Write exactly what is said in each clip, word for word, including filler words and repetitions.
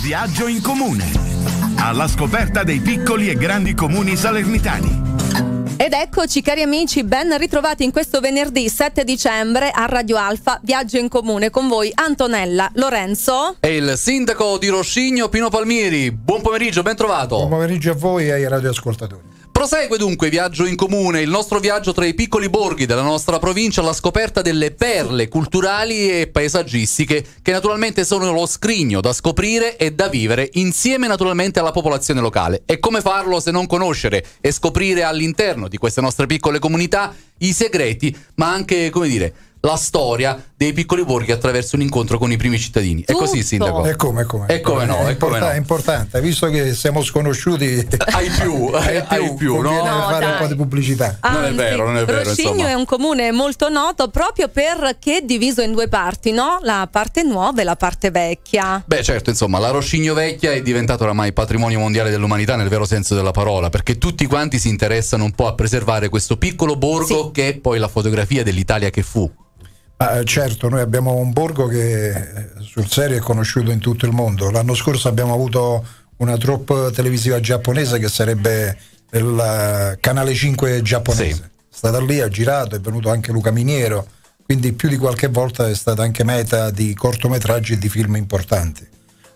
Viaggio in comune, alla scoperta dei piccoli e grandi comuni salernitani. Ed eccoci cari amici, ben ritrovati in questo venerdì sette dicembre a Radio Alfa, Viaggio in comune, con voi Antonella, Lorenzo e il sindaco di Roscigno Pino Palmieri. Buon pomeriggio, ben trovato. Buon pomeriggio a voi e ai radioascoltatori. Prosegue dunque Viaggio in comune, il nostro viaggio tra i piccoli borghi della nostra provincia alla scoperta delle perle culturali e paesaggistiche che naturalmente sono lo scrigno da scoprire e da vivere insieme naturalmente alla popolazione locale. E come farlo se non conoscere e scoprire all'interno di queste nostre piccole comunità i segreti, ma anche, come dire, la storia dei piccoli borghi attraverso un incontro con i primi cittadini. È così, sindaco? E come, è come. E come no, è, e come importa- no. È importante, visto che siamo sconosciuti ai più, ai, ai più, no? Conviene No, fare dai. un po' di pubblicità. Anzi, Non è vero, non è vero, Roscigno insomma. è un comune molto noto proprio perché è diviso in due parti, no? La parte nuova e la parte vecchia. Beh, certo, insomma, la Roscigno Vecchia è diventata oramai patrimonio mondiale dell'umanità nel vero senso della parola, perché tutti quanti si interessano un po' a preservare questo piccolo borgo Sì. che è poi la fotografia dell'Italia che fu. Ah, certo, noi abbiamo un borgo che eh, sul serio è conosciuto in tutto il mondo. L'anno scorso abbiamo avuto una troupe televisiva giapponese che sarebbe il eh, canale cinque giapponese. Sì. È stata lì, ha girato, è venuto anche Luca Miniero, quindi più di qualche volta è stata anche meta di cortometraggi e di film importanti.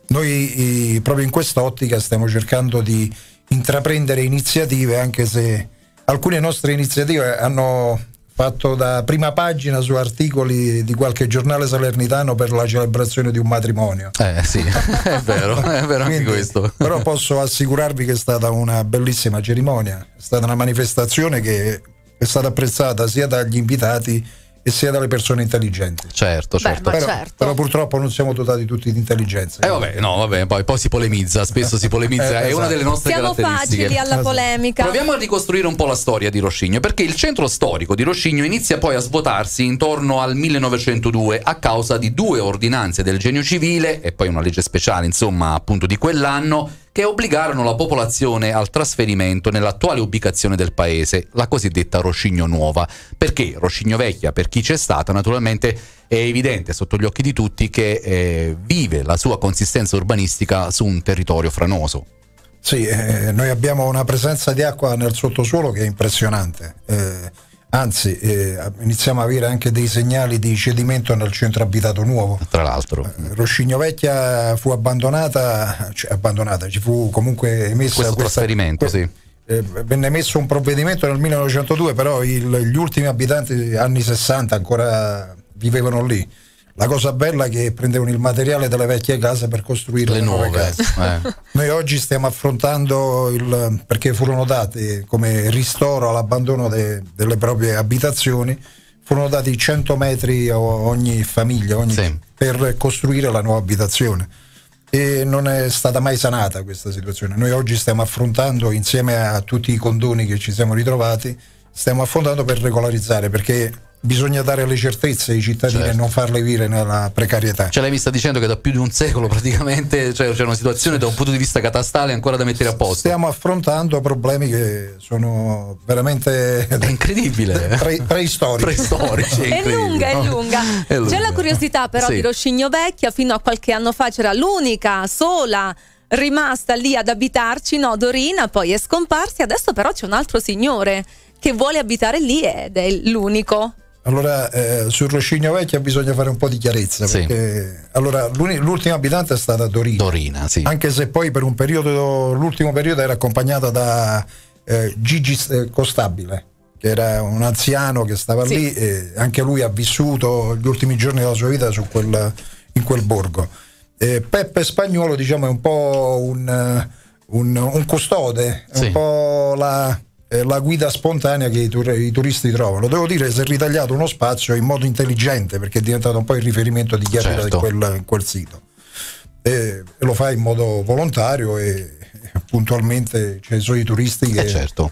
Noi i, proprio in quest'ottica stiamo cercando di intraprendere iniziative, anche se alcune nostre iniziative hanno fatto da prima pagina su articoli di qualche giornale salernitano per la celebrazione di un matrimonio. Eh sì, è vero, è vero anche Quindi, questo. però posso assicurarvi che è stata una bellissima cerimonia, è stata una manifestazione che è stata apprezzata sia dagli invitati e sia dalle persone intelligenti. Certo, certo. Beh, ma Però, certo. però purtroppo non siamo dotati tutti di intelligenza. Eh vabbè, no, vabbè, poi, poi si polemizza, spesso si polemizza, Eh, è una esatto. delle nostre Siamo caratteristiche. facili alla polemica. Proviamo a ricostruire un po' la storia di Roscigno, perché il centro storico di Roscigno inizia poi a svuotarsi intorno al millenovecentodue a causa di due ordinanze del Genio Civile e poi una legge speciale, insomma, appunto di quell'anno, che obbligarono la popolazione al trasferimento nell'attuale ubicazione del paese, la cosiddetta Roscigno Nuova. Perché Roscigno Vecchia, per chi c'è stata, naturalmente è evidente sotto gli occhi di tutti che eh, vive la sua consistenza urbanistica su un territorio franoso. Sì, eh, noi abbiamo una presenza di acqua nel sottosuolo che è impressionante. Eh, anzi, eh, iniziamo a avere anche dei segnali di cedimento nel centro abitato nuovo. Tra l'altro, Eh, Roscigno Vecchia fu abbandonata, cioè abbandonata, ci fu comunque emessa questo questa, trasferimento, que- sì. eh, venne emesso un provvedimento nel millenovecentodue, però il, gli ultimi abitanti anni sessanta ancora vivevano lì. La cosa bella è che prendevano il materiale delle vecchie case per costruire le le nuove nuove. case. Eh. Noi oggi stiamo affrontando il, perché furono dati come ristoro all'abbandono de- delle proprie abitazioni, furono dati cento metri a ogni famiglia ogni, Sì. per costruire la nuova abitazione, e non è stata mai sanata questa situazione. Noi oggi stiamo affrontando, insieme a tutti i condoni che ci siamo ritrovati, stiamo affrontando per regolarizzare, perché bisogna dare le certezze ai cittadini, Certo. e non farli vivere nella precarietà. Ce lei mi sta dicendo che da più di un secolo praticamente cioè, c'è una situazione da un punto di vista catastale ancora da mettere a posto. Stiamo affrontando problemi che sono veramente È incredibile. pre- preistorici. Preistorici. È incredibile. lunga, è lunga. È lunga. C'è la curiosità però Sì. di Roscigno Vecchia, fino a qualche anno fa c'era l'unica, sola rimasta lì ad abitarci, no, Dorina, poi è scomparsa, adesso però c'è un altro signore che vuole abitare lì ed è l'unico. Allora, eh, sul Roscigno Vecchia bisogna fare un po' di chiarezza, Sì. perché allora, l'uni- l'ultima abitante è stata Dorina, Dorina, sì. anche se poi per un periodo, l'ultimo periodo era accompagnata da eh, Gigi eh, Costabile, che era un anziano che stava Sì. lì, e anche lui ha vissuto gli ultimi giorni della sua vita su quel, in quel borgo. Eh, Peppe Spagnuolo, diciamo, è un po' un, eh, un, un custode, è Sì. un po' la, eh, la guida spontanea che i, tur- i turisti trovano. Devo dire, si è ritagliato uno spazio in modo intelligente, perché è diventato un po' il riferimento di chi abita Certo. in quel, in quel sito. E, e lo fa in modo volontario e, e puntualmente c'è i suoi turisti che... Eh certo.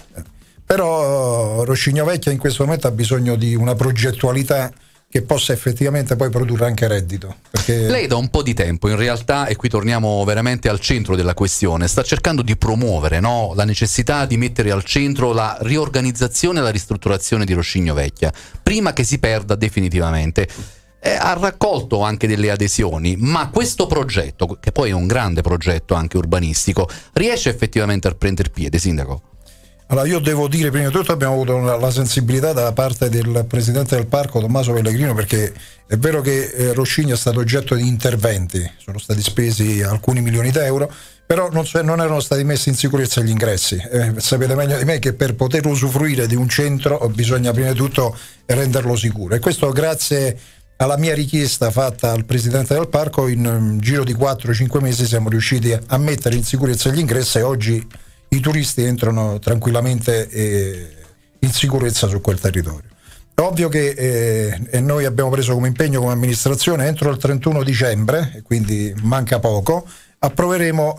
Però Roscigno Vecchia in questo momento ha bisogno di una progettualità che possa effettivamente poi produrre anche reddito, perché Lei da un po' di tempo in realtà, e qui torniamo veramente al centro della questione, sta cercando di promuovere, no, la necessità di mettere al centro la riorganizzazione e la ristrutturazione di Roscigno Vecchia prima che si perda definitivamente. eh, ha raccolto anche delle adesioni, ma questo progetto, che poi è un grande progetto anche urbanistico, riesce effettivamente a prendere piede, sindaco? Allora, io devo dire, prima di tutto abbiamo avuto una, la sensibilità da parte del presidente del parco Tommaso Pellegrino, perché è vero che eh, Roscigno è stato oggetto di interventi, sono stati spesi alcuni milioni di euro, però non, non erano stati messi in sicurezza gli ingressi. Eh, sapete meglio di me che per poter usufruire di un centro bisogna prima di tutto renderlo sicuro, e questo grazie alla mia richiesta fatta al presidente del parco. In un giro di quattro cinque mesi siamo riusciti a mettere in sicurezza gli ingressi, e oggi i turisti entrano tranquillamente eh, in sicurezza su quel territorio. È ovvio che eh, e noi abbiamo preso come impegno come amministrazione, entro il trentuno dicembre, e quindi manca poco, approveremo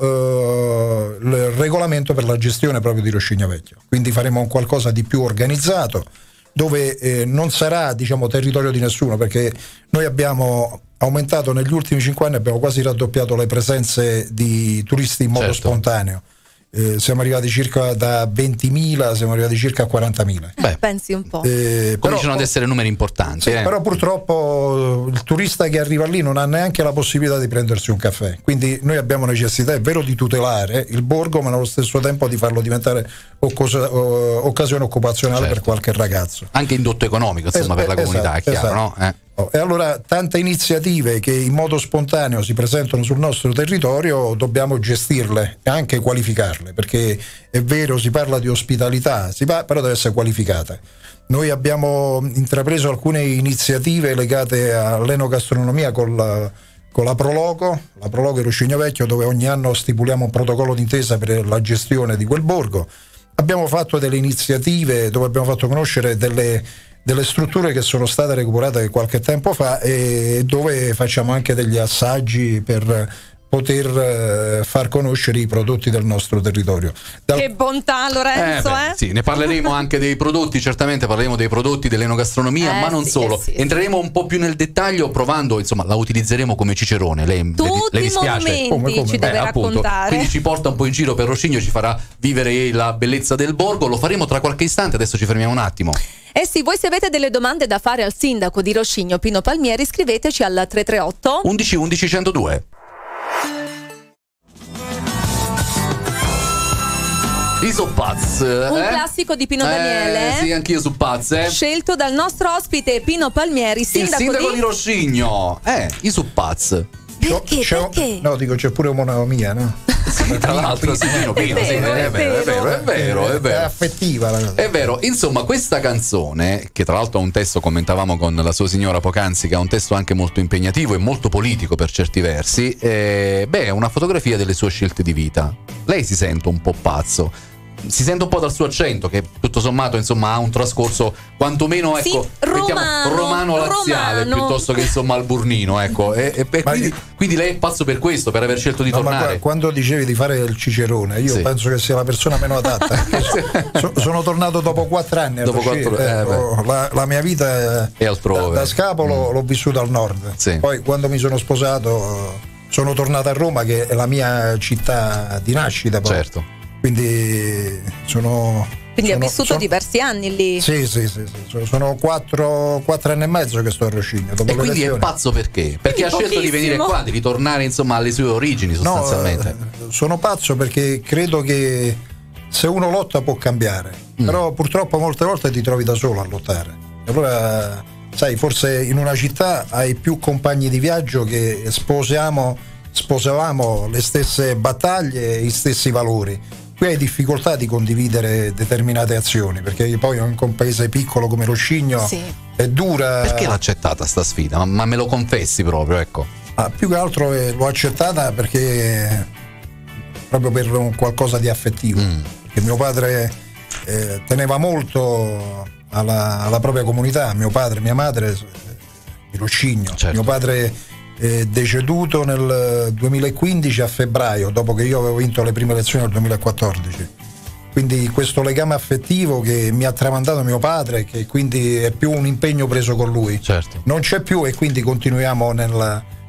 eh, il regolamento per la gestione proprio di Roscigno Vecchio, quindi faremo un qualcosa di più organizzato, dove eh, non sarà, diciamo, territorio di nessuno, perché noi abbiamo aumentato negli ultimi cinque anni, abbiamo quasi raddoppiato le presenze di turisti in modo certo. spontaneo. Eh, siamo arrivati circa da ventimila, siamo arrivati circa a quarantamila. Beh, pensi un po'. Eh, Cominciano però, ad essere numeri importanti. sì, eh. però purtroppo il turista che arriva lì non ha neanche la possibilità di prendersi un caffè. Quindi noi abbiamo necessità, è vero, di tutelare il borgo, ma nello stesso tempo di farlo diventare occos- occasione occupazionale certo. per qualche ragazzo. Anche indotto economico, insomma, Es- per la comunità, esatto, è chiaro, esatto. no? Eh. E allora tante iniziative che in modo spontaneo si presentano sul nostro territorio dobbiamo gestirle e anche qualificarle, perché è vero, si parla di ospitalità, si pa- però deve essere qualificata. Noi abbiamo intrapreso alcune iniziative legate all'enogastronomia con la, con la Proloco, la Proloco di Roscigno Vecchio, dove ogni anno stipuliamo un protocollo d'intesa per la gestione di quel borgo. Abbiamo fatto delle iniziative dove abbiamo fatto conoscere delle delle strutture che sono state recuperate qualche tempo fa, e dove facciamo anche degli assaggi per poter eh, far conoscere i prodotti del nostro territorio. Dal... Che bontà, Lorenzo, Eh beh, eh? sì, ne parleremo anche dei prodotti, certamente parleremo dei prodotti dell'enogastronomia, Eh, ma non sì, solo. eh, sì, Entreremo un po' più nel dettaglio, provando, insomma, la utilizzeremo come Cicerone. Lei le, Tutti le i dispiace? monumenti Come, come? ci deve Eh, appunto. raccontare. Quindi ci porta un po' in giro per Roscigno, ci farà vivere la bellezza del borgo. Lo faremo tra qualche istante, adesso ci fermiamo un attimo. Eh sì, voi se avete delle domande da fare al sindaco di Roscigno, Pino Palmieri, scriveteci al tre tre otto undici undici centodue. I Soppaz, un eh? classico di Pino eh, Daniele, Sì, anch'io su Paz, eh? scelto dal nostro ospite Pino Palmieri, sindaco, il sindaco di... di Roscigno. Eh, i Suppaz. Perché? C'è- Perché? No, dico, c'è pure omonomia, no? Sì, tra l'altro, sì, Pino, Pino, È sì, vero, è vero, è vero, è vero, è È vero. affettiva la cosa. È vero, insomma, questa canzone, che tra l'altro ha un testo, commentavamo con la sua signora poc'anzi, che ha un testo anche molto impegnativo e molto politico per certi versi, eh, beh, è una fotografia delle sue scelte di vita. Lei si sente un po' pazzo. Si sente un po' dal suo accento, che tutto sommato, insomma, ha un trascorso quantomeno, Sì, ecco, mettiamo, romano, romano-laziale, romano. piuttosto che, insomma, alburnino, ecco. E, e- e Ma quindi, io- quindi lei è pazzo per questo, per aver scelto di No, ma tornare. qua- quando dicevi di fare il Cicerone, io Sì. penso che sia la persona meno adatta. So- sono tornato dopo quattro anni a Dopo Roscigno, quattro- eh, ecco, la, la mia vita E altrove. da, da Scapolo l'ho vissuta al nord. Sì. Poi quando mi sono sposato sono tornato a Roma, che è la mia città di nascita. Poi. Certo. Quindi sono. Quindi ha sono- vissuto sono- diversi anni lì. Sì, sì, sì, sì. Sono- Sono quattro, quattro anni e mezzo che sto a Roscigno. Dopo E le quindi è lezioni. pazzo perché? Perché ha scelto di venire pochissimo. qua, di ritornare, insomma, alle sue origini, No, sostanzialmente. eh, sono pazzo perché credo che se uno lotta può cambiare, Mm. però purtroppo molte volte ti trovi da solo a lottare. E allora, sai, forse in una città hai più compagni di viaggio che sposiamo, sposavamo le stesse battaglie e gli stessi valori. Qui hai difficoltà di condividere determinate azioni, perché poi anche un paese piccolo come Roscigno Sì. è dura. Perché l'ha accettata sta sfida? Ma, ma me lo confessi proprio, ecco. Ah, più che altro eh, l'ho accettata perché proprio per un qualcosa di affettivo, Mm. perché mio padre eh, teneva molto alla, alla propria comunità. Mio padre e mia madre eh, di Roscigno. Certo. Mio padre è deceduto nel duemilaquindici a febbraio, dopo che io avevo vinto le prime elezioni nel duemilaquattordici. Quindi questo legame affettivo che mi ha tramandato mio padre, che quindi è più un impegno preso con lui, Certo. non c'è più, e quindi continuiamo nel,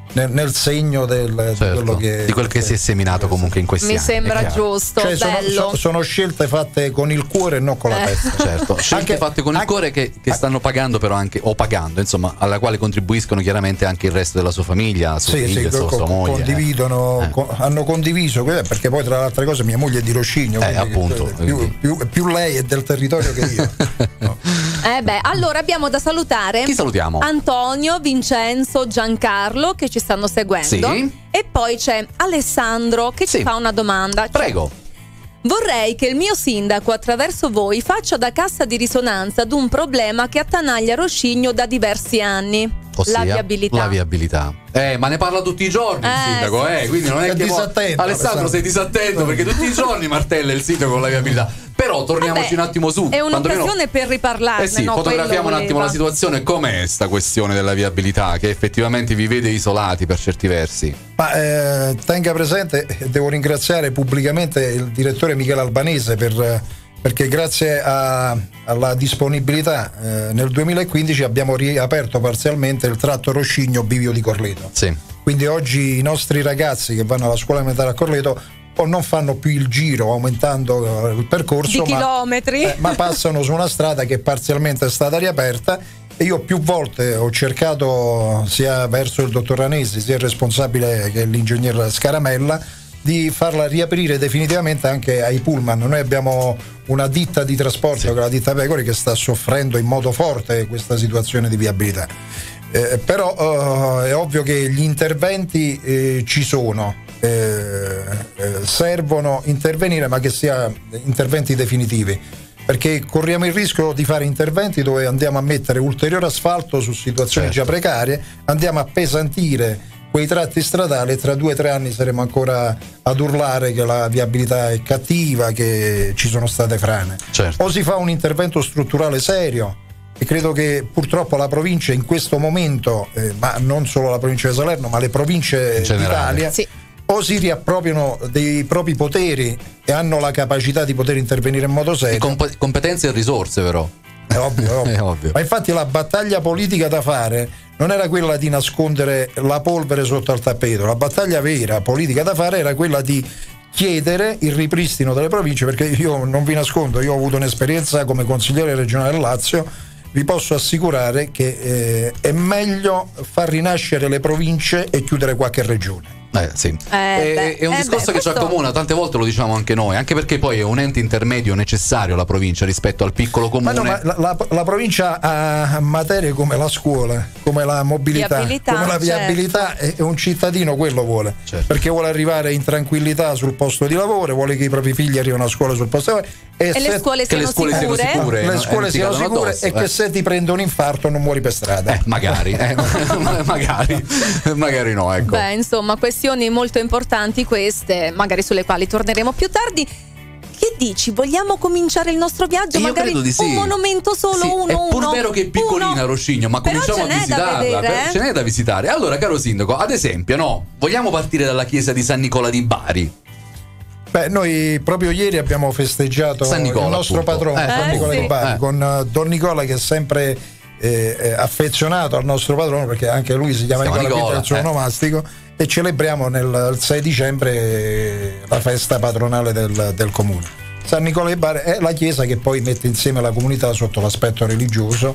nel, nel segno del, certo, di quello che di quel che si è seminato comunque in questi Mi anni. sembra giusto, cioè, sono, bello. so, sono scelte fatte con il cuore e non con la Eh. testa. Certo, scelte Anche- fatte con il anche- cuore che, che stanno pagando però anche, o pagando, insomma, alla quale contribuiscono chiaramente anche il resto della sua famiglia, sua Sì, figlia, sì, sua, co- sua moglie. condividono, Eh. co- hanno condiviso, perché poi tra le altre cose mia moglie è di Roscigno, Eh, quindi, appunto, eh, più, quindi. più- più lei è del territorio che io. No. Eh beh, allora abbiamo da salutare Chi salutiamo? Antonio, Vincenzo, Giancarlo che ci stanno seguendo. Sì. E poi c'è Alessandro che Sì. ci fa una domanda. Cioè, Prego. vorrei che il mio sindaco attraverso voi faccia da cassa di risonanza ad un problema che attanaglia Roscigno da diversi anni. Ossia, la viabilità. La viabilità. Eh, ma ne parla tutti i giorni il Eh, sindaco, sì. eh, quindi non è È che mo- disattento, Alessandro, Alessandro. sei disattento perché tutti i giorni martella il sindaco con la viabilità. Però torniamoci Vabbè, un attimo su. È un'occasione quantomeno- per riparlarne. Eh sì, no? fotografiamo un Quello attimo la voleva. situazione. Com'è sta questione della viabilità che effettivamente vi vede isolati per certi versi? Ma eh, tenga presente, eh, devo ringraziare pubblicamente il direttore Michele Albanese per, eh, perché grazie a- alla disponibilità eh, nel duemilaquindici abbiamo riaperto parzialmente il tratto Roscigno-Bivio di Corleto. Sì. Quindi oggi i nostri ragazzi che vanno alla scuola elementare a Corleto o non fanno più il giro aumentando eh, il percorso, Di ma, chilometri. eh, ma passano su una strada che parzialmente è stata riaperta. E io più volte ho cercato, sia verso il dottor Ranesi sia il responsabile che è l'ingegner Scaramella, di farla riaprire definitivamente anche ai pullman. Noi abbiamo una ditta di trasporto, Sì. che è la ditta Pecori, che sta soffrendo in modo forte questa situazione di viabilità. Eh, però eh, è ovvio che gli interventi eh, ci sono, eh, eh, servono intervenire, ma che sia interventi definitivi, perché corriamo il rischio di fare interventi dove andiamo a mettere ulteriore asfalto su situazioni Certo. già precarie, andiamo a pesantire quei tratti stradali e tra due o tre anni saremo ancora ad urlare che la viabilità è cattiva, che ci sono state frane. Certo. O si fa un intervento strutturale serio, e credo che purtroppo la provincia in questo momento, eh, ma non solo la provincia di Salerno, ma le province In generale. d'Italia, Sì. o si riappropriano dei propri poteri e hanno la capacità di poter intervenire in modo E serio. comp- competenze e risorse, però. È ovvio, è ovvio. È ovvio. Ma infatti la battaglia politica da fare non era quella di nascondere la polvere sotto al tappeto, la battaglia vera politica da fare era quella di chiedere il ripristino delle province, perché io non vi nascondo, io ho avuto un'esperienza come consigliere regionale del Lazio. Vi posso assicurare che eh, è meglio far rinascere le province e chiudere qualche regione. Eh, sì. Eh, è, beh, è un eh, discorso beh, che ci questo- accomuna, tante volte lo diciamo anche noi, anche perché poi è un ente intermedio necessario la provincia rispetto al piccolo Ma comune. no, ma la, la- la provincia ha materie come la scuola, come la mobilità, Viabilità, come la certo. viabilità, e e un cittadino quello vuole, Certo. perché vuole arrivare in tranquillità sul posto di lavoro, vuole che i propri figli arrivino a scuola sul posto di lavoro E se- le scuole che le siano scuole siano sicure. sicure. le eh, scuole non ti siano cadono sicure addosso, e che eh. se ti prende un infarto non muori per strada. Eh, magari, eh, magari, magari no, ecco. Beh, insomma, questioni molto importanti queste, magari sulle quali torneremo più tardi. Che dici? Vogliamo cominciare il nostro viaggio? Io magari credo di sì. un monumento solo, Sì, uno, è pur uno. vero che è piccolina uno. Roscigno, ma Però cominciamo ce a n'è da visitarla. vedere, per- eh. Ce n'è da visitare. Allora, caro sindaco, ad esempio, no, vogliamo partire dalla chiesa di San Nicola di Bari. Beh, noi proprio ieri abbiamo festeggiato San Nicola, il nostro appunto. patrono, Eh, San eh, Nicola sì. di Bari, Eh. con eh, Don Nicola, che è sempre eh, eh, affezionato al nostro patrono, perché anche lui si chiama Si chiama Nicola, Nicola, il suo eh. onomastico, e celebriamo nel il sei dicembre eh, la festa patronale del, del comune. San Nicola di Bari è la chiesa che poi mette insieme la comunità sotto l'aspetto religioso,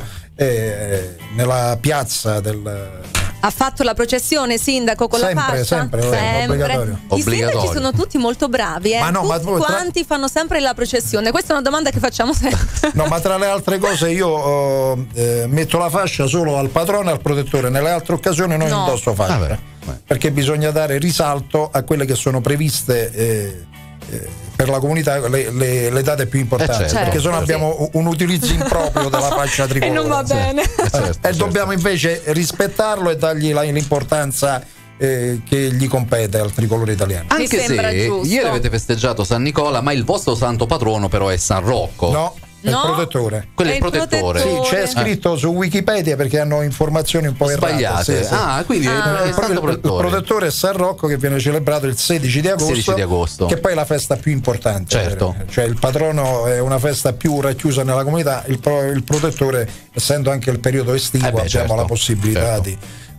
eh, nella piazza del... Ha fatto la processione, sindaco, con Sempre, la fascia? sempre, è obbligatorio. I Obbligatorio. sindaci sono tutti molto bravi, eh? Ma no, ma tutti voi tra- quanti fanno sempre la processione. Questa è una domanda che facciamo sempre. No, ma tra le altre cose io oh, eh, metto la fascia solo al patrono e al protettore, nelle altre occasioni non No. indosso fascia, Ah, beh, beh. perché bisogna dare risalto a quelle che sono previste eh, eh, per la comunità, le, le- le date più importanti, Eh, certo. perché sennò Certo. abbiamo un utilizzo improprio della fascia E tricolore. non va bene. Eh, certo, e certo. dobbiamo invece rispettarlo e dargli la- l'importanza eh, che gli compete al tricolore italiano. Mi Anche sembra se giusto. ieri avete festeggiato San Nicola, ma il vostro santo patrono però è San Rocco. No, è No. il protettore. Quello è È il il protettore. Sì, protettore. c'è scritto su Wikipedia, perché hanno informazioni un po' errate. Sbagliate. Sì, sì. Ah, quindi Ah. è il Il, santo il protettore. protettore è San Rocco, che viene celebrato il sedici di agosto, sedici di agosto. che poi è la festa più importante. Certo. Cioè il patrono è una festa più racchiusa nella comunità, il, pro- il protettore, essendo anche il periodo estivo, Eh beh, abbiamo certo, la possibilità certo. di,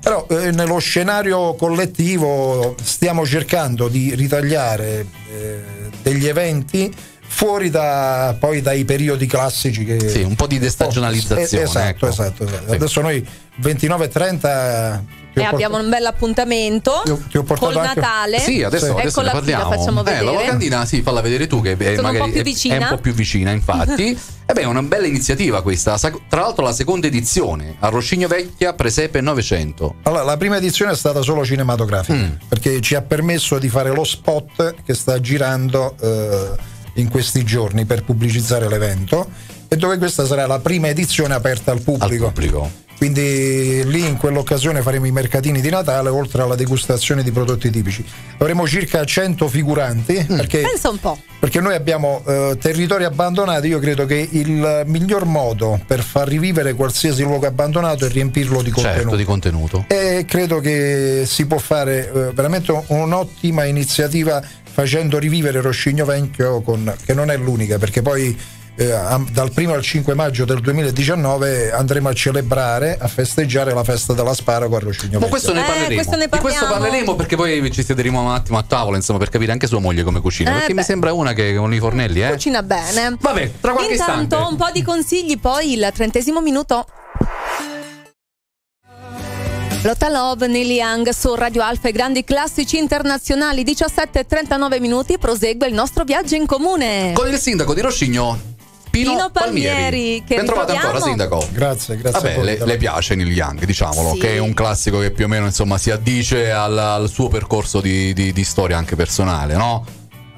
Però eh, nello scenario collettivo stiamo cercando di ritagliare eh, degli eventi fuori da poi dai periodi classici che sì, un po' di destagionalizzazione. Oh, esatto, ecco. esatto, esatto. Sì. Adesso noi ventinove e trenta e abbiamo un bel appuntamento ti ho, ti ho portato col anche... Natale. Sì, adesso, Sì. adesso Eccola ne qui, la parliamo. facciamo Eh, vedere. la locandina, sì, falla vedere tu che è, Sono magari un po' più è- vicina. è un po' più vicina, infatti. E beh, è una bella iniziativa questa. Sa- Tra l'altro la seconda edizione a Roscigno Vecchia, Presepe novecento. Allora, la prima edizione è stata solo cinematografica Mm. perché ci ha permesso di fare lo spot che sta girando eh, in questi giorni per pubblicizzare l'evento, e dove questa sarà la prima edizione aperta al Al pubblico. pubblico. Quindi lì in quell'occasione faremo i mercatini di Natale, oltre alla degustazione di prodotti tipici. Avremo circa cento figuranti perché, Pensa un po'. perché noi abbiamo eh, territori abbandonati. Io credo che il miglior modo per far rivivere qualsiasi luogo abbandonato è riempirlo di contenuto. Certo, di contenuto. E credo che si può fare eh, veramente un'ottima iniziativa facendo rivivere Roscigno Vecchio, con, che non è l'unica, perché poi eh, dal primo al cinque maggio del duemiladiciannove andremo a celebrare, a festeggiare la festa dell'asparago a Roscigno Ma Vecchio. questo ne Eh, parleremo. questo ne Di questo parliamo. parleremo perché poi ci siederemo un attimo a tavola, insomma, per capire anche sua moglie come cucina. Eh, perché beh. mi sembra una che con i fornelli, eh. Cucina bene. Vabbè, tra qualche Intanto istante. un po' di consigli, poi il trentesimo minuto. Lotta Love, Neil Young su Radio Alfa, i grandi classici internazionali. Diciassette e trentanove minuti, prosegue il nostro viaggio in comune. Con il sindaco di Roscigno, Pino, Pino Palmieri, che ben trovato ritroviamo. ancora, sindaco. Grazie, grazie. a Vabbè, voi. le, le piace Neil Young, diciamolo, Sì. che è un classico che più o meno insomma si addice al, al suo percorso di, di, di storia anche personale, no?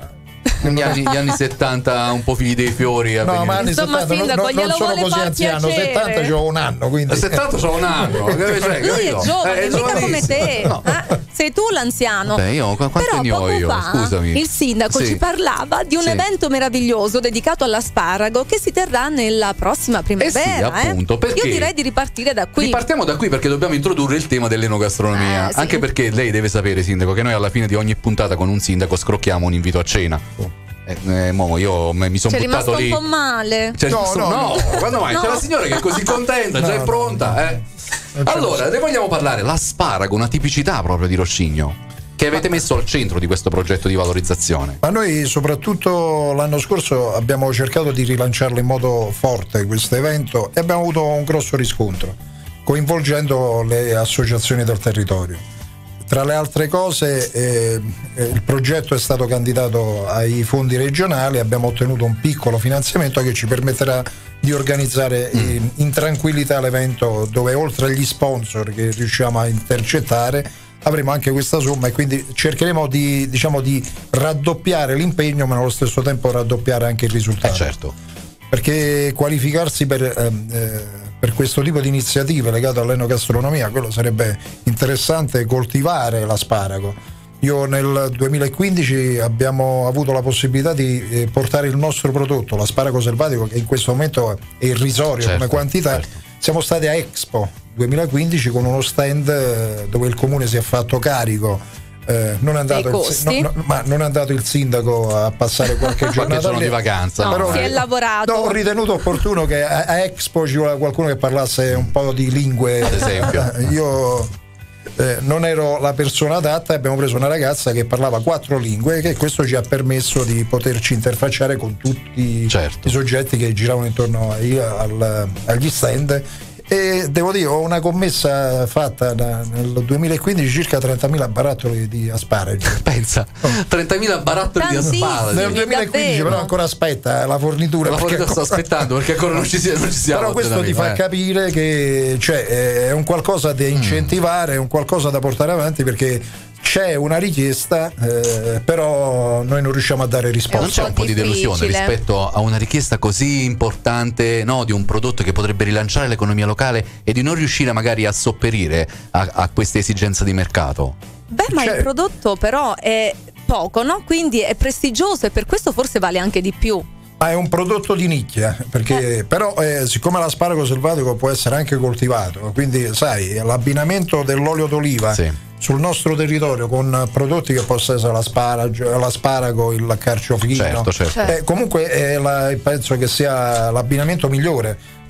Gli anni, gli anni settanta, un po' figli dei fiori. a No, venire- ma anni Insomma, settanta non- sindaco, non, non glielo sono vuole così far anziano, piacere. settanta c'ho un anno, quindi A settanta c'ho un anno. Cioè, Lui è capito? giovane, Eh, mica come giovanissimo. te. No. Eh, sei tu l'anziano. Beh, io qu- quanti Però anni ho poco io? fa Scusami. il sindaco Sì. ci parlava di un Sì. evento meraviglioso dedicato all'asparago che si terrà nella prossima primavera. Eh sì, appunto, perché? Io direi di ripartire da qui. Ripartiamo da qui perché dobbiamo introdurre il tema dell'enogastronomia. Eh, sì. Anche perché lei deve sapere, sindaco, che noi alla fine di ogni puntata con un sindaco scrocchiamo un invito a cena. Eh, eh, mo, io me- mi sono C'è buttato rimasto lì. un po' male. Cioè, No, so- no, no, no. quando mai? No. C'è la signora che è così contenta, già No, è no, pronta. Eh. Allora, ne vogliamo parlare? L'asparago, una tipicità proprio di Roscigno, che avete messo al centro di questo progetto di valorizzazione. Ma noi soprattutto l'anno scorso abbiamo cercato di rilanciarlo in modo forte questo evento e abbiamo avuto un grosso riscontro, coinvolgendo le associazioni del territorio. Tra le altre cose eh, eh, il progetto è stato candidato ai fondi regionali, abbiamo ottenuto un piccolo finanziamento che ci permetterà di organizzare Mm. in, in tranquillità l'evento, dove oltre agli sponsor che riusciamo a intercettare avremo anche questa somma, e quindi cercheremo di, diciamo, di raddoppiare l'impegno, ma nello stesso tempo raddoppiare anche il risultato. Eh certo. Perché qualificarsi per, ehm, eh, per questo tipo di iniziative legate all'enogastronomia, quello sarebbe interessante, coltivare l'asparago. Io nel duemilaquindici abbiamo avuto la possibilità di eh, portare il nostro prodotto, l'asparago selvatico, che in questo momento è irrisorio Certo, come quantità. certo. Siamo stati a Expo duemilaquindici con uno stand eh, dove il comune si è fatto carico. Eh, non è andato Dei il, costi? no, no, ma non è andato il sindaco a passare qualche Qualche giornata giorno lì. di vacanza. No, no, si eh. è lavorato. No, ho ritenuto opportuno che a, a Expo ci voleva qualcuno che parlasse un po' di lingue. Ad esempio. Io eh, non ero la persona adatta, abbiamo preso una ragazza che parlava quattro lingue, che questo ci ha permesso di poterci interfacciare con tutti Certo. i soggetti che giravano intorno ai- al- agli stand. E devo dire, ho una commessa fatta da- nel duemilaquindici, circa trentamila barattoli di asparagi. Pensa, trentamila barattoli di Tantissimi. asparagi. Nel duemilaquindici davvero? però ancora aspetta eh, la fornitura. La perché fornitura sto ancora- aspettando perché ancora non ci, sia, non ci siamo. Però questo ti fa eh. capire che, cioè, è un qualcosa da incentivare, è un qualcosa da portare avanti, perché c'è una richiesta, eh, però noi non riusciamo a dare Non risposta. c'è un po' di delusione difficile. rispetto a una richiesta così importante, no, di un prodotto che potrebbe rilanciare l'economia locale e di non riuscire magari a sopperire a, a queste esigenze di mercato? Beh, ma Cioè- il prodotto però è poco, no? Quindi è prestigioso e per questo forse vale anche di più. Ma è un prodotto di nicchia, perché però eh, siccome l'asparago selvatico può essere anche coltivato, quindi sai, l'abbinamento dell'olio d'oliva Sì. sul nostro territorio con prodotti che possono essere l'asparago, l'asparago il carciofino, Certo, certo. Certo. eh, comunque eh, la- penso che sia l'abbinamento migliore.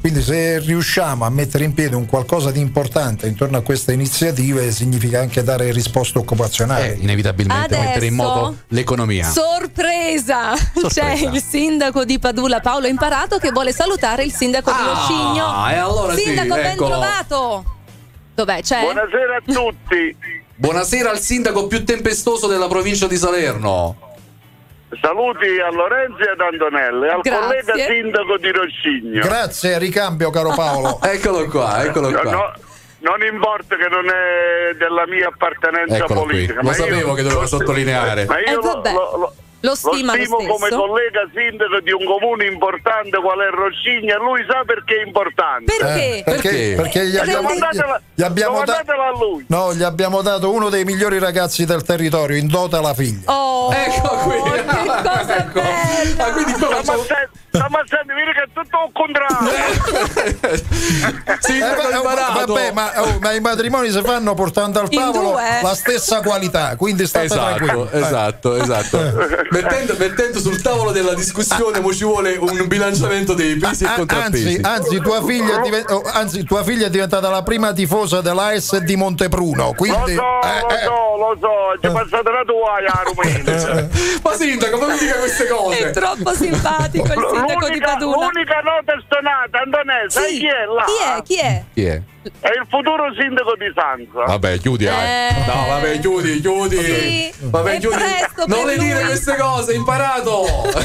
Quindi se riusciamo a mettere in piedi un qualcosa di importante intorno a queste iniziative, significa anche dare risposte occupazionali. Eh, inevitabilmente Adesso, mettere in moto l'economia. Sorpresa! Sorpresa. C'è il sindaco di Padula, Paolo Imparato, che vuole salutare il sindaco di Roscigno. Ah, e allora sì, Sindaco, ben eccolo. trovato! Dov'è? C'è? Buonasera a tutti. Buonasera al sindaco più tempestoso della provincia di Salerno. Saluti a Lorenzo e ad Antonello e al Grazie. collega sindaco di Roscigno. Grazie, ricambio, caro Paolo. Eccolo qua, eccolo No, qua. no, non importa che non è della mia appartenenza Eccolo qui. politica. Lo ma io- sapevo che dovevo lo- sottolineare. Ma io Eh, lo, vabbè. lo- lo- Lo lo stima lo stimo come stesso. collega sindaco di un comune importante qual è Roscigno e lui sa perché è importante. Perché? Eh, perché? Perché? Perché gli abbiamo, Domandatela, gli abbiamo dato domandatela a lui. no, gli abbiamo dato uno dei migliori ragazzi del territorio in dote alla figlia. Oh, Ecco qui. che cosa Ecco. bella! Ah, quindi qua Ma facciamo... ma senti, vedi che è tutto al contrario. Sindaco Eh, ma- Imparato. vabbè, ma, oh, ma i matrimoni si fanno portando al In tavolo due. la stessa qualità, quindi state tranquilli. Esatto, esatto, esatto. Mettendo, mettendo sul tavolo della discussione mo ci vuole un bilanciamento dei pesi e Ah, contrappesi. Anzi, anzi, tua figlia è diven- oh, anzi, tua figlia è diventata la prima tifosa dell'A S di Montepruno. Lo Quindi, so, lo eh, eh, so, lo so, ci è passata la tua a Rumena. Ma sindaco, ma mi dica queste È cose. troppo simpatico il sindaco di L'unica, Padula. l'unica nota stonata, Antonella, sai Sì. chi è là? Chi è? Chi è? Chi è? È il futuro sindaco di Sanza. Vabbè, chiudi. eh. Eh. No, vabbè, chiudi, chiudi. Sì, Vabbè, è chiudi. presto Non per le dire lui. queste cose, imparato.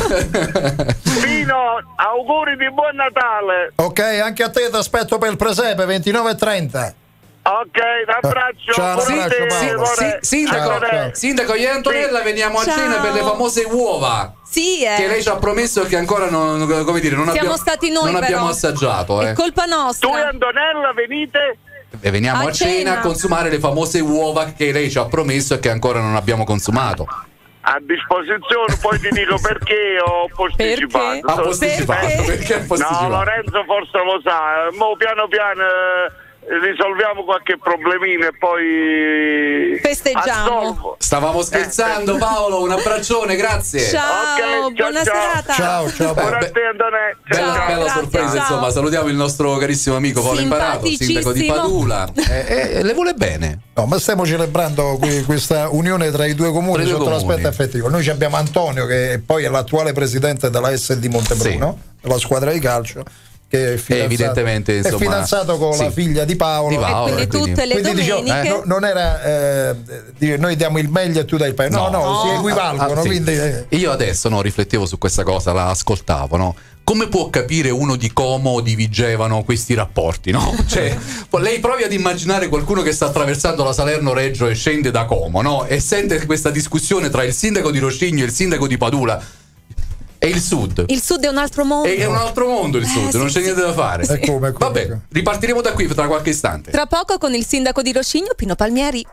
Pino, auguri di buon Natale. ok, anche a te ti aspetto per il presepe ventinove e trenta. Ok, un abbraccio. Ciao, un buon abbraccio, Natale, Paolo. amore. Sì, sindaco, Amore. sindaco, io e Antonella veniamo a Ciao. cena per le famose uova. Sì, eh. Che lei ci ha promesso e che ancora non, come dire, non Siamo abbiamo, stati noi, non però. abbiamo assaggiato. È Eh. colpa Tu e nostra. Antonella venite E veniamo A a, cena. cena. a consumare le famose uova che lei ci ha promesso e che ancora non abbiamo consumato. a disposizione, poi ti dico perché ho posticipato. Perché? Ha posticipato? Perché? Perché ha posticipato? No, Lorenzo forse lo sa, mo piano piano eh, risolviamo qualche problemino e poi Festeggiamo. assolvo. Stavamo scherzando, Paolo. Un abbraccione, grazie. Ciao, Ok, ciao, buona ciao. serata. Ciao, ciao. Buona Beh, a te, Antonè. Bella, Ciao, bella grazie, sorpresa, ciao. insomma. Salutiamo il nostro carissimo amico Paolo Imparato, sindaco di Simpaticissimo. Padula. Eh, eh, le vuole bene. No, ma stiamo celebrando qui- questa unione tra i due comuni Tra i due sotto comuni. l'aspetto affettivo. Noi ci abbiamo Antonio, che poi è l'attuale presidente della S di Montebruno, della squadra di calcio, che è fidanzato, evidentemente, insomma, è fidanzato con sì. la figlia di Paolo. Di Paolo. E quindi eh, quindi- tutte le Quindi dicevo, domeniche. eh, no- non era eh, dire noi diamo il meglio e tu dai il peggio. No, no, No. si equivalgono. Ah, sì. Quindi, eh, Io adesso no, riflettevo su questa cosa, la ascoltavo, no? Come può capire uno di Como o di Vigevano questi rapporti, no? Cioè, lei provi ad immaginare qualcuno che sta attraversando la Salerno-Reggio e scende da Como, no? E sente questa discussione tra il sindaco di Roscigno e il sindaco di Padula. E il sud. Il sud è un altro mondo. E è un altro mondo il Eh, sud, sì, non c'è sì. niente da fare. È come, è come, Vabbè, è come. ripartiremo da qui tra qualche istante. Tra poco con il sindaco di Roscigno, Pino Palmieri.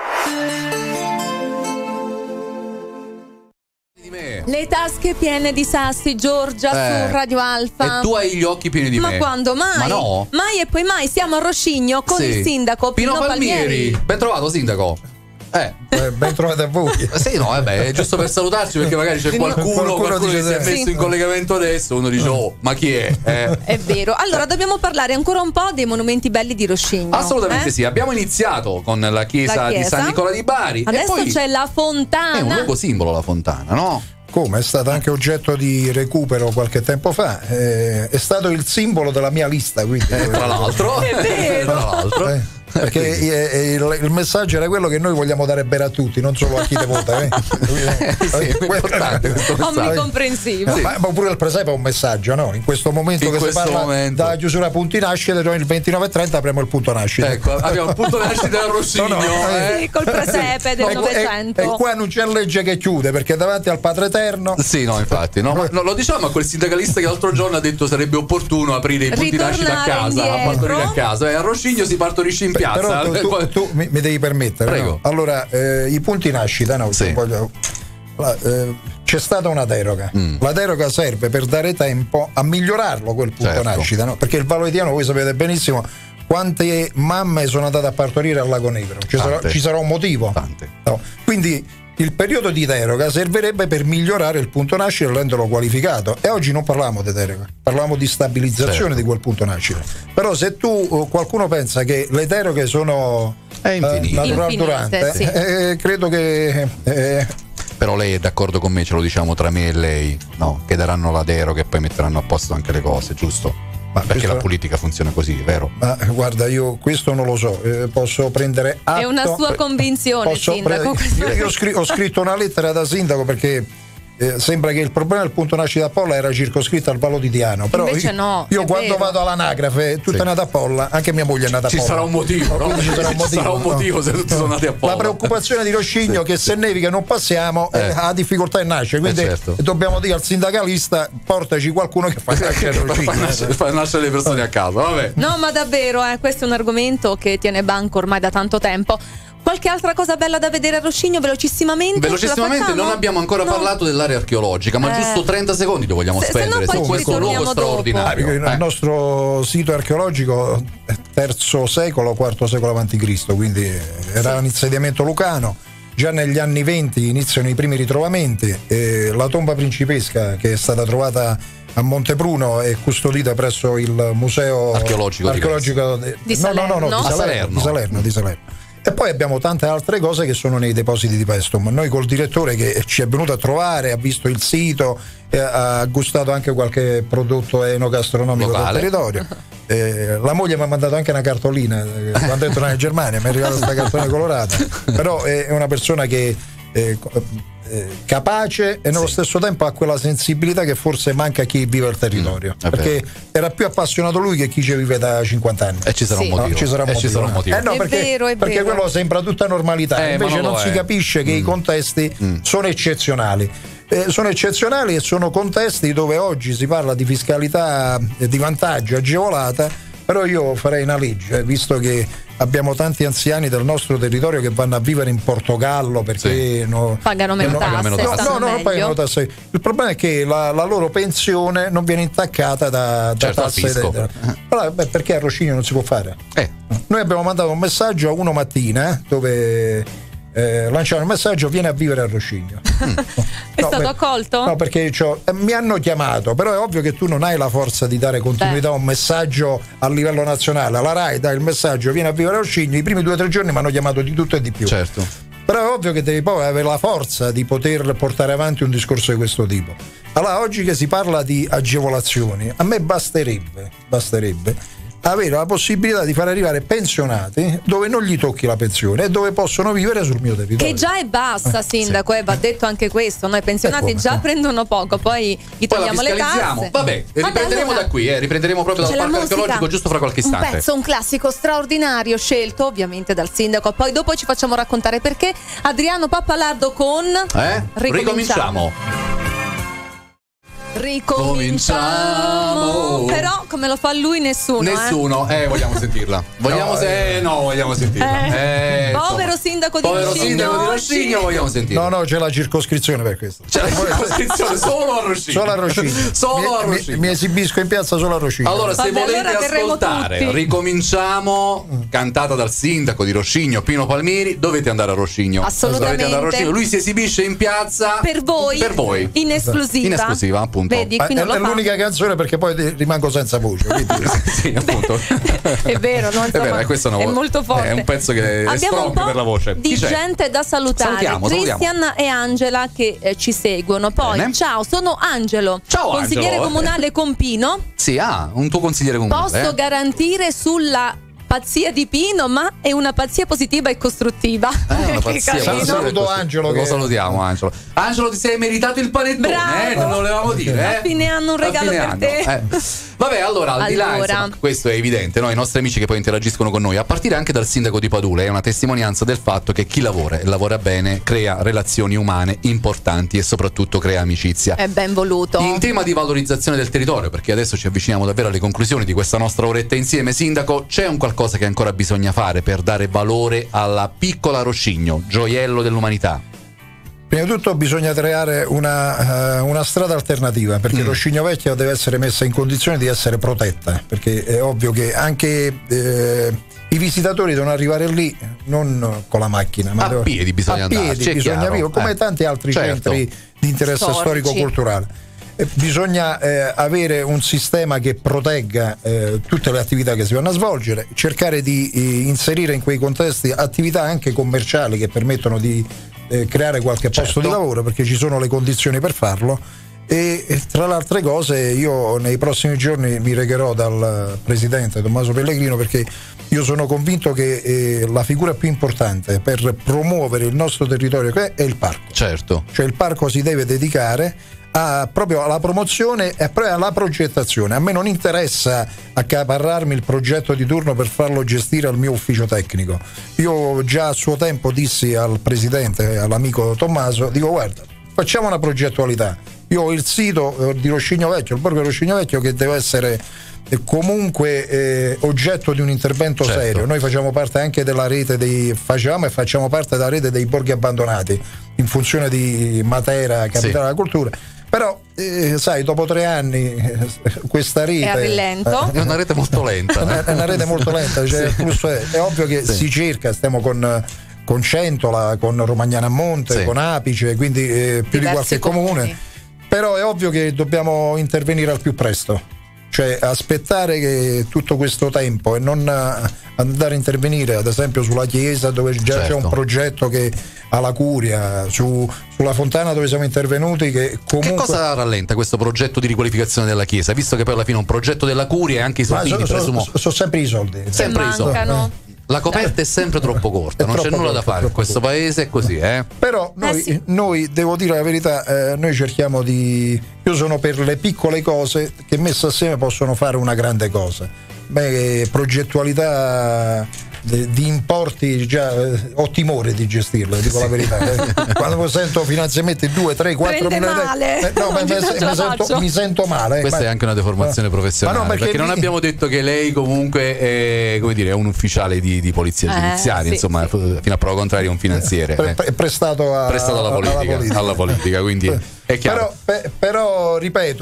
Di me. Le tasche piene di sassi, Giorgia, Eh. su Radio Alfa. E tu hai gli occhi pieni di Ma me. quando mai? Ma no. Mai e poi mai siamo a Roscigno con Sì. il sindaco Pino, Pino Palmieri. Ben trovato, sindaco. Eh. eh, ben trovate a voi. Sì, no, eh beh, è giusto per salutarci perché magari c'è qualcuno, Qualcuno qualcuno che dice si è sì. messo in collegamento adesso, uno dice "Oh, ma chi è?" Eh. È vero. Allora dobbiamo parlare ancora un po' dei monumenti belli di Roscigno. Assolutamente eh? sì, abbiamo iniziato con la chiesa, La di chiesa. San Nicola di Bari. Adesso e poi c'è la fontana. è un luogo simbolo la fontana, no? Come è stata anche oggetto di recupero qualche tempo fa, eh, è stato il simbolo della mia lista. Quindi, Eh, tra l'altro, È vero. tra l'altro. Eh, perché eh, eh, il, il messaggio era quello che noi vogliamo dare bene a tutti, non solo a chi te vota. Eh. Sì, è importante questo messaggio. Omnicomprensivo. Eh, ma, ma pure il presepe è un messaggio, no? In questo momento In che questo si parla momento. dalla chiusura punti nascita, noi il ventinove e trenta apriamo il punto nascita. Ecco, abbiamo il punto nascita a Roscigno. No, no, eh. Sì, col presepe del E- e- Novecento. E, qua non c'è legge che chiude, perché davanti al Padre Eterno. Sì, no, infatti, no, ma- no, lo diciamo a quel sindacalista che l'altro giorno ha detto sarebbe opportuno aprire i punti nascita a Ritornare casa, a indietro. partorire a casa. Eh, a Roscigno si partorisce in piazza. Però tu, tu- tu mi, mi devi permettere, Prego. no? Allora, eh, i punti nascita, no? Sì. Voglio- la- eh, c'è stata una deroga. Mm. La deroga serve per dare tempo a migliorarlo quel punto Certo. nascita, no? Perché il Valodiano, voi sapete benissimo quante mamme sono andate a partorire al Lago Negro. Ci sarà, Tante. ci sarà un motivo. Tante. No. Quindi il periodo di deroga servirebbe per migliorare il punto nascita e renderlo qualificato, e oggi non parliamo di deroga, parliamo di stabilizzazione, certo, di quel punto nascita. Però se tu qualcuno pensa che le deroghe sono è infinite, eh, natural durante, sì. eh, credo che eh, però lei è d'accordo con me, ce lo diciamo tra me e lei, no? Che daranno la deroga e poi metteranno a posto anche le cose, giusto? Ma perché questo, la politica funziona così, vero? Ma guarda, io questo non lo so, eh, posso prendere atto. È una sua convinzione, posso sindaco. Pre- io, io ho, scritto, ho scritto una lettera da sindaco perché eh, sembra che il problema del punto nascita a Polla era circoscritto al Valo di Diano. Però invece io, no, io quando vero. vado all'anagrafe, tutta sì. è nata a Polla, anche mia moglie è nata a ci Polla. Sarà un motivo, no? Ci sarà un motivo, ci sarà un motivo no? se tutti sono nati a Polla. La preoccupazione di Roscigno, sì, che se nevica non passiamo, eh. Eh, ha difficoltà in nascere, quindi eh certo. dobbiamo dire al sindacalista: portaci qualcuno che fa nascere Roscigno. fa, nascere, fa nascere le persone a casa. Vabbè. No, ma davvero, eh, questo è un argomento che tiene banco ormai da tanto tempo. Qualche altra cosa bella da vedere a Roscigno velocissimamente? Velocissimamente non abbiamo ancora no. parlato dell'area archeologica, ma eh. giusto trenta secondi lo vogliamo se, spendere se no su questo luogo straordinario. Il eh. nostro sito archeologico è terzo secolo, quarto secolo avanti Cristo, quindi era un insediamento lucano. Già negli anni venti iniziano i primi ritrovamenti. E la tomba principesca, che è stata trovata a Montepruno, è custodita presso il museo archeologico, archeologico di, di Salerno, no, no, no, di Salerno, di Salerno, di Salerno. E poi abbiamo tante altre cose che sono nei depositi di Paestum. Noi col direttore che ci è venuto a trovare, ha visto il sito, eh, ha gustato anche qualche prodotto enogastronomico locale del territorio. Eh, la moglie mi ha mandato anche una cartolina quando è tornato in Germania, mi ha regalato questa cartolina colorata. Però è una persona che eh, eh, capace e nello sì. stesso tempo ha quella sensibilità che forse manca a chi vive al territorio, mm, perché vero. Era più appassionato lui che chi ci vive da cinquanta anni. E ci sarà sì. un motivo. No, ci sarà un e motivo. Ci sarà un motivo. Eh no, è perché, vero, è perché vero. quello sembra tutta normalità, eh, invece non, non si è. capisce che mm. i contesti mm. sono eccezionali. Eh, sono eccezionali e sono contesti dove oggi si parla di fiscalità eh, di vantaggio agevolata. Però io farei una legge, visto che abbiamo tanti anziani del nostro territorio che vanno a vivere in Portogallo perché sì. no, pagano meno no, tasse, no, no, no, non pagano tasse. Il problema è che la, la loro pensione non viene intaccata da, certo, da tasse. De, allora, beh, perché a Roscigno non si può fare? Eh. Noi abbiamo mandato un messaggio a uno mattina dove Eh, lanciare un messaggio: viene a vivere a Roscigno. Mm. È no, stato beh, accolto? No, perché eh, mi hanno chiamato, però è ovvio che tu non hai la forza di dare continuità beh. a un messaggio a livello nazionale. Alla RAI dai il messaggio: viene a vivere a Roscigno. I primi due o tre giorni mi hanno chiamato di tutto e di più. Certo. Però è ovvio che devi poi avere la forza di poter portare avanti un discorso di questo tipo. Allora, oggi che si parla di agevolazioni, a me basterebbe, basterebbe avere la possibilità di far arrivare pensionati dove non gli tocchi la pensione e dove possono vivere sul mio territorio. Che già è bassa, sindaco, sì. eh, va detto anche questo. Noi pensionati eh, già prendono poco, poi gli togliamo poi le tasse. Vabbè, riprenderemo allora, da qui, eh, riprenderemo proprio dal parco archeologico giusto fra qualche istante. Un pezzo, un classico straordinario, scelto ovviamente dal sindaco. Poi dopo ci facciamo raccontare perché. Adriano Pappalardo con eh? Ricominciamo. Ricominciamo. Però come lo fa lui nessuno. Nessuno, eh, eh vogliamo sentirla. Vogliamo no, se... eh, no, vogliamo sentirla. Eh, eh, povero sindaco di povero Roscigno. Sindaco di Roscigno, vogliamo sentirla. No, no, c'è la circoscrizione per questo. C'è la circoscrizione solo a Roscigno. Solo a Roscigno. Solo mi, a Roscigno. Mi, mi esibisco in piazza solo a Roscigno. Allora, se Vabbè, volete allora ascoltare tutti. Ricominciamo, cantata dal sindaco di Roscigno, Pino Palmieri, dovete andare a Roscigno. Assolutamente. Dovete andare a Roscigno. Lui si esibisce in piazza per voi. Per voi. In esclusiva. In esclusiva, appunto. Vedi, qui non è, lo è l'unica canzone perché poi rimango senza voce. Sì, appunto. È vero, no? Insomma, è, vero, questo è molto forte. È un pezzo che abbiamo è strong per la voce. Di gente da salutare. Salutiamo, Christian salutiamo. e Angela che eh, ci seguono. Poi, Bene. ciao, sono Angelo, ciao, consigliere Angelo. comunale con Pino. Sì, ah, un tuo consigliere comunale. Posso eh? garantire sulla pazzia di Pino, ma è una pazzia positiva e costruttiva. Eh, una pazzia Saluto saluto Angelo. Lo Che... salutiamo, Angelo. Angelo, ti sei meritato il panettone, Bravo. eh? Non lo volevamo dire, eh? A fine anno un regalo per anno. te. Eh. Vabbè, allora, al di là, Allora. insomma, questo è evidente, no? I nostri amici che poi interagiscono con noi, a partire anche dal sindaco di Padula, è una testimonianza del fatto che chi lavora e lavora bene crea relazioni umane importanti e soprattutto crea amicizia. È ben voluto. In tema di valorizzazione del territorio, perché adesso ci avviciniamo davvero alle conclusioni di questa nostra oretta insieme, sindaco, c'è un qualcosa che ancora bisogna fare per dare valore alla piccola Roscigno, gioiello dell'umanità? Prima di tutto bisogna creare una, uh, una strada alternativa, perché mm. Roscigno Vecchio deve essere messa in condizione di essere protetta, perché è ovvio che anche eh, i visitatori devono arrivare lì non con la macchina, ma a devono, piedi bisogna a piedi andarci, bisogna vivere, come eh. tanti altri certo. centri di interesse storico-culturale. Eh, bisogna eh, avere un sistema che protegga eh, tutte le attività che si vanno a svolgere, cercare di eh, inserire in quei contesti attività anche commerciali che permettono di eh, creare qualche certo. posto di lavoro, perché ci sono le condizioni per farlo. E, e tra le altre cose io nei prossimi giorni mi regherò dal presidente Tommaso Pellegrino, perché io sono convinto che eh, la figura più importante per promuovere il nostro territorio è il parco. Certo. Cioè il parco si deve dedicare a, proprio alla promozione e alla progettazione. A me non interessa accaparrarmi il progetto di turno per farlo gestire al mio ufficio tecnico. Io già a suo tempo dissi al presidente, all'amico Tommaso, dico guarda, facciamo una progettualità. Io ho il sito di Roscigno Vecchio, il borgo di Roscigno Vecchio, che deve essere comunque eh, oggetto di un intervento certo. serio. Noi facciamo parte anche della rete dei facevamo e facciamo parte della rete dei borghi abbandonati in funzione di Matera, capitale sì. della cultura. Però eh, sai, dopo tre anni eh, questa rete è a rilento. Eh, è una rete molto lenta. È una rete molto lenta, cioè, il flusso è, è ovvio che sì. si cerca, stiamo con con Centola, con Romagnano a Monte, sì. con Apice, quindi eh, più Diversi di qualche comuni. comune. Però è ovvio che dobbiamo intervenire al più presto, cioè aspettare che tutto questo tempo e non andare a intervenire ad esempio sulla chiesa, dove già certo. c'è un progetto che ha la curia, su, sulla fontana dove siamo intervenuti, che comunque... Che cosa rallenta questo progetto di riqualificazione della chiesa, visto che poi alla fine è un progetto della curia e anche i soldini so, so, presumo sono so sempre i soldi sempre i soldi. La coperta è sempre troppo corta, è non c'è nulla corta, da fare in questo corta. paese, è così, eh? Però noi, eh sì. noi, devo dire la verità, eh, noi cerchiamo di... Io sono per le piccole cose che messe assieme possono fare una grande cosa. Beh, progettualità di importi già eh, ho timore di gestirlo, dico sì. la verità. Eh. Quando sento finanziamenti due, tre, quattro milioni eh, no, mi, mi, sento, mi sento male. Questa ma, è anche una deformazione ma, professionale, ma no, perché, perché non mi... abbiamo detto che lei comunque è, come dire, è un ufficiale di, di polizia eh, giudiziaria, sì, insomma, sì. fino a prova contraria è un finanziere. Pre, pre, prestato, a, prestato alla, politica, alla politica, alla politica, quindi è chiaro. Però, pe, però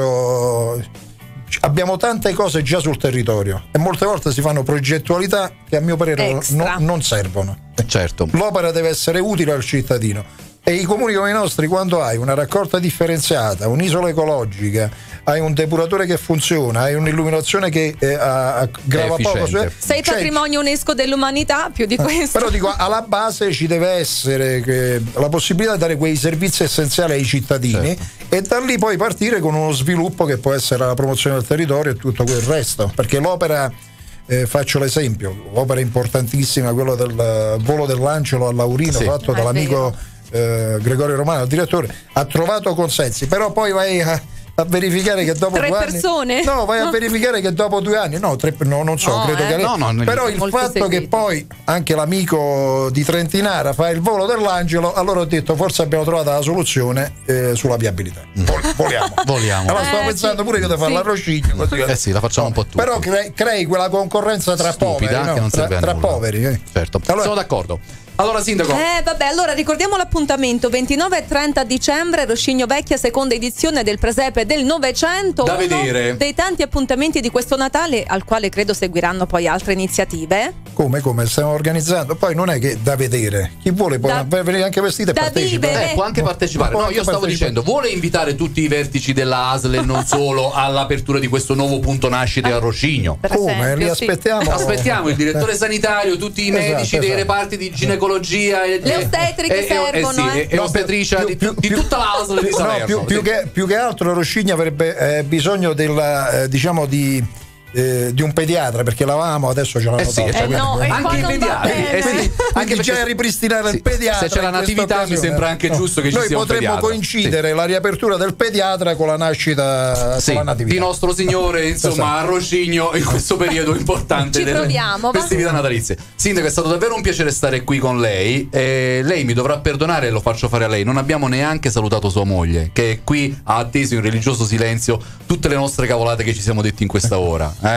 ripeto, abbiamo tante cose già sul territorio e molte volte si fanno progettualità che a mio parere no, non servono. Certo. L'opera deve essere utile al cittadino e i comuni come i nostri, quando hai una raccolta differenziata, un'isola ecologica, hai un depuratore che funziona, hai un'illuminazione che eh, a, grava poco, cioè, sei patrimonio UNESCO dell'umanità, più di questo. Però dico, alla base ci deve essere che, la possibilità di dare quei servizi essenziali ai cittadini, certo. e da lì poi partire con uno sviluppo che può essere la promozione del territorio e tutto quel resto, perché l'opera, eh, faccio l'esempio, l'opera importantissima, quello del volo dell'Angelo a Laurino, sì. fatto dall'amico eh, Gregorio Romano, il direttore, ha trovato consensi, però poi vai a a verificare che dopo tre due persone? anni no vai no. a verificare che dopo due anni no, tre, no non so no, credo eh. che no, no, però il fatto seguito. Che poi anche l'amico di Trentinara fa il volo dell'Angelo, allora ho detto forse abbiamo trovato la soluzione eh, sulla viabilità. Vol- voliamo voliamo allora stavo eh, pensando sì. pure io di farla sì. a Roscigno così. Eh sì, la facciamo no, un po' tutti. Però cre- crei quella concorrenza tra Stupida, poveri no? tra, tra poveri eh. certo allora, sono d'accordo. Allora sindaco Eh vabbè, allora ricordiamo l'appuntamento ventinove e trenta dicembre, Roscigno Vecchia, seconda edizione del Presepe del Novecento, da vedere dei tanti appuntamenti di questo Natale, al quale credo seguiranno poi altre iniziative. Come come stiamo organizzando, poi non è che da vedere, chi vuole può da, venire anche vestito e partecipare, eh, può anche partecipare. No, io stavo dicendo, vuole invitare tutti i vertici della A S L e non solo all'apertura di questo nuovo punto nascite a Roscigno? Come? Esempio, li aspettiamo? Sì. Aspettiamo il direttore sanitario, tutti i medici esatto, dei esatto. reparti di ginecologia, e, le ostetriche e, servono, e, sì, eh. e ostetricia di, più, di più, tutta l'A S L di Salerno. No, più, più, che, più che altro Roscigno avrebbe eh, bisogno della eh, diciamo di Eh, di un pediatra, perché l'avamo, adesso ce l'hanno eh sì, eh no, anche i pediatri eh sì, anche già ripristinare sì, il pediatra, se c'è la natività mi sembra anche no. giusto che noi ci sia un potremmo pediatra. coincidere sì. la riapertura del pediatra con la nascita sì, con la natività di nostro Signore insomma esatto. a Roscigno in questo periodo importante ci delle proviamo, festività natalizie. Sindaco, è stato davvero un piacere stare qui con lei, eh, lei mi dovrà perdonare e lo faccio fare a lei, non abbiamo neanche salutato sua moglie che è qui, ha atteso in religioso silenzio tutte le nostre cavolate che ci siamo detti in questa ora eh?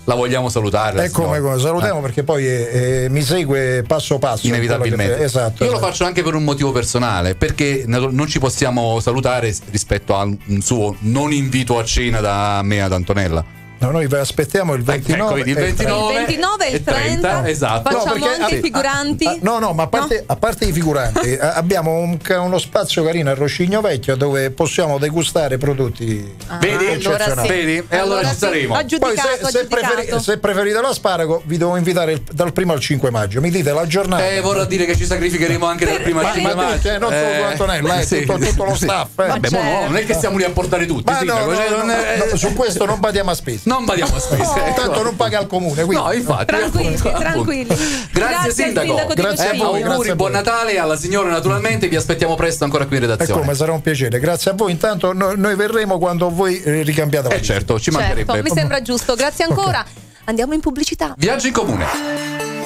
la vogliamo salutare. E come, come salutiamo, eh. perché poi eh, mi segue passo passo. Inevitabilmente. Che, esatto. Io esatto. lo faccio anche per un motivo personale, perché non ci possiamo salutare rispetto a un suo non invito a cena da me ad Antonella. No, noi vi aspettiamo il ventinove, ecco, il ventinove, il ventinove e il trenta, trenta, esatto. Facciamo no, perché, anche ah, i figuranti. Ah, no, no, ma a parte, no? a parte i figuranti, abbiamo un, uno spazio carino a Roscigno Vecchio dove possiamo degustare prodotti. Ah, vedi? Allora sì. Vedi? E allora, allora ci saremo. Poi se, se, preferi, se preferite l'asparago, vi devo invitare il, dal primo al cinque maggio. Mi dite la giornata. Eh, vorrà dire che ci sacrificheremo anche dal primo al cinque maggio. Eh, non solo eh, Antonella, eh, sì, tutto, tutto lo staff. Eh. Vabbè, certo. no, non è che stiamo lì a portare tutti. Ma no, no, cioè, no, non è... no, su questo non badiamo a spese. Non badiamo a spese. Tanto non paga al comune. Quindi. No, infatti. Tranquilli, appunto, tranquilli. Appunto. Grazie, Grazie sindaco. sindaco grazie a voi. Auguri, grazie buon a voi. Natale alla signora, naturalmente. Vi aspettiamo presto ancora qui in redazione. E come, sarà un piacere. Grazie a voi. Intanto noi, noi verremo quando voi eh, ricambiate la Eh certo, ci certo, mancherebbe. mi sembra giusto. Grazie ancora. Okay. Andiamo in pubblicità. Viaggio in comune.